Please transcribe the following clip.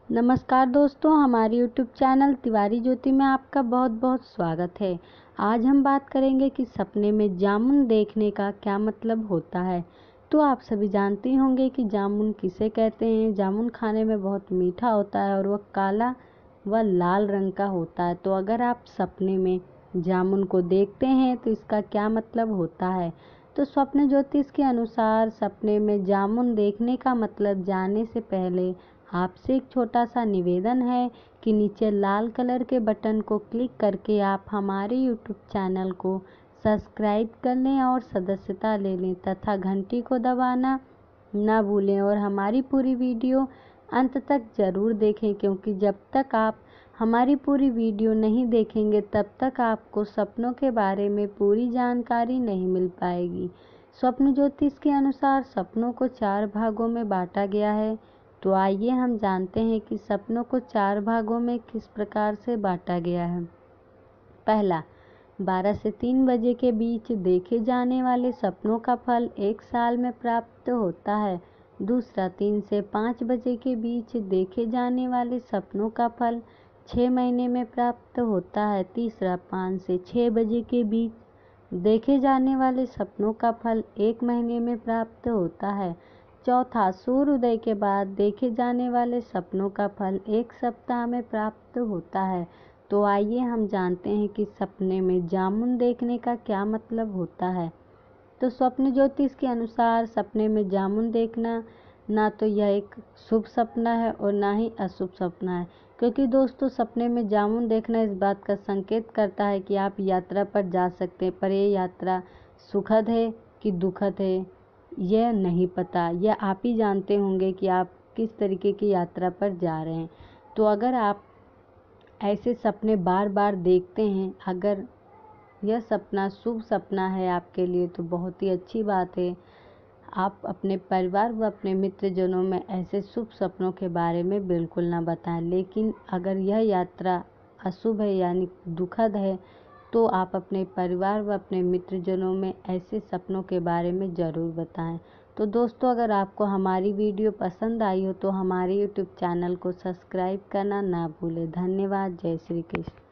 नमस्कार दोस्तों, हमारे YouTube चैनल तिवारी ज्योति में आपका बहुत बहुत स्वागत है। आज हम बात करेंगे कि सपने में जामुन देखने का क्या मतलब होता है। तो आप सभी जानते होंगे कि जामुन किसे कहते हैं। जामुन खाने में बहुत मीठा होता है और वह काला व लाल रंग का होता है। तो अगर आप सपने में जामुन को देखते हैं तो इसका क्या मतलब होता है। तो स्वप्न ज्योतिष के अनुसार सपने में जामुन देखने का मतलब जानने से पहले आपसे एक छोटा सा निवेदन है कि नीचे लाल कलर के बटन को क्लिक करके आप हमारे YouTube चैनल को सब्सक्राइब कर लें और सदस्यता ले लें तथा घंटी को दबाना ना भूलें और हमारी पूरी वीडियो अंत तक ज़रूर देखें, क्योंकि जब तक आप हमारी पूरी वीडियो नहीं देखेंगे तब तक आपको सपनों के बारे में पूरी जानकारी नहीं मिल पाएगी। स्वप्न ज्योतिष के अनुसार सपनों को 4 भागों में बांटा गया है। तो आइए हम जानते हैं कि सपनों को 4 भागों में किस प्रकार से बांटा गया है। पहला, 12 से 3 बजे के बीच देखे जाने वाले सपनों का फल 1 साल में प्राप्त होता है। दूसरा, 3 से 5 बजे के बीच देखे जाने वाले सपनों का फल 6 महीने में प्राप्त होता है। तीसरा, 5 से 6 बजे के बीच देखे जाने वाले सपनों का फल 1 महीने में प्राप्त होता है। चौथा, सूर्योदय के बाद देखे जाने वाले सपनों का फल 1 सप्ताह में प्राप्त होता है। तो आइए हम जानते हैं कि सपने में जामुन देखने का क्या मतलब होता है। तो स्वप्न ज्योतिष के अनुसार सपने में जामुन देखना ना तो यह एक शुभ सपना है और ना ही अशुभ सपना है, क्योंकि दोस्तों सपने में जामुन देखना इस बात का संकेत करता है कि आप यात्रा पर जा सकते हैं, पर यह यात्रा सुखद है कि दुखद है यह नहीं पता। यह आप ही जानते होंगे कि आप किस तरीके की यात्रा पर जा रहे हैं। तो अगर आप ऐसे सपने बार बार देखते हैं, अगर यह सपना शुभ सपना है आपके लिए तो बहुत ही अच्छी बात है। आप अपने परिवार व अपने मित्रजनों में ऐसे शुभ सपनों के बारे में बिल्कुल ना बताएं। लेकिन अगर यह यात्रा अशुभ है यानी दुखद है तो आप अपने परिवार व अपने मित्रजनों में ऐसे सपनों के बारे में ज़रूर बताएं। तो दोस्तों, अगर आपको हमारी वीडियो पसंद आई हो तो हमारे YouTube चैनल को सब्सक्राइब करना ना भूलें। धन्यवाद। जय श्री कृष्ण।